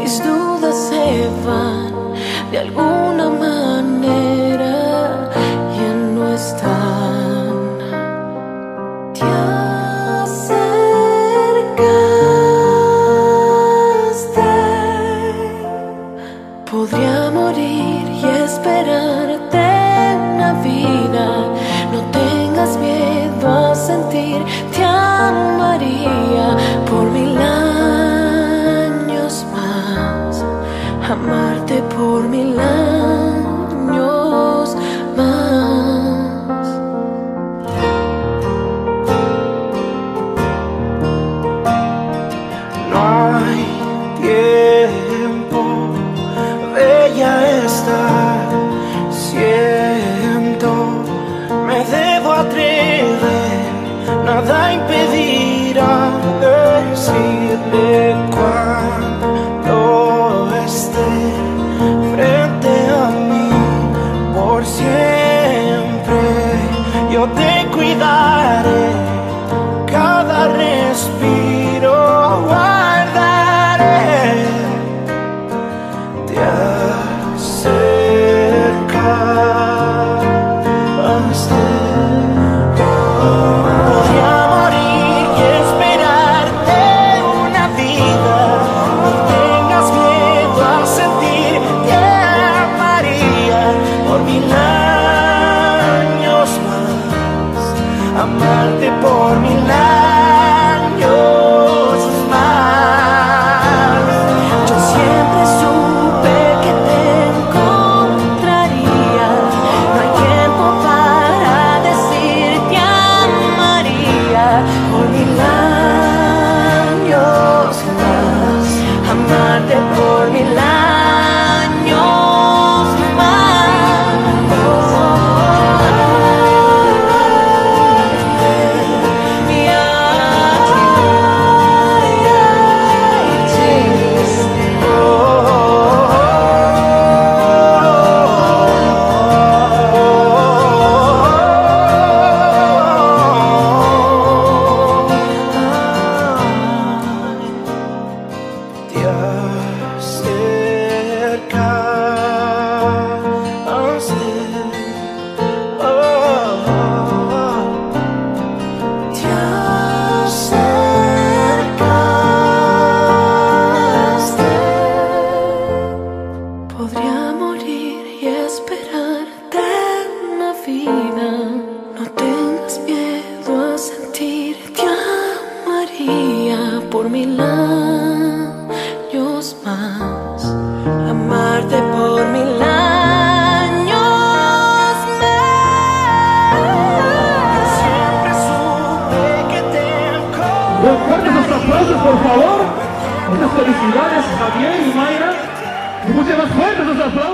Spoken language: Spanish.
mis dudas se van de alguna manera, ya no están. Te acercaste. Podría morir y esperarte en la vida. No tengas miedo a sentir, te amaría por 1000 años más, amarte por 1000 años más. No hay tiempo, bella está, siento, me debo atrever, nada impedirá decirle cuando esté frente a mí. Por siempre yo te cuidaré, cada respiro guardaré. Te acercaste. Podría morir y esperarte una vida. No tengas miedo a sentir, te amaría por 1000 años más, amarte por 1000 años más. Yo siempre supe que te encontraría. No hay tiempo para decir te amaría por 1000 años más, amarte por 1000 años podría morir y esperarte en la vida. No tengas miedo a sentir, te amaría por 1000 años más, amarte por 1000 años más. Siempre supe que te Fuertes los aplausos, por favor. Muchas felicidades, Javier y Mayra. Y muchas más fuertes los aplausos.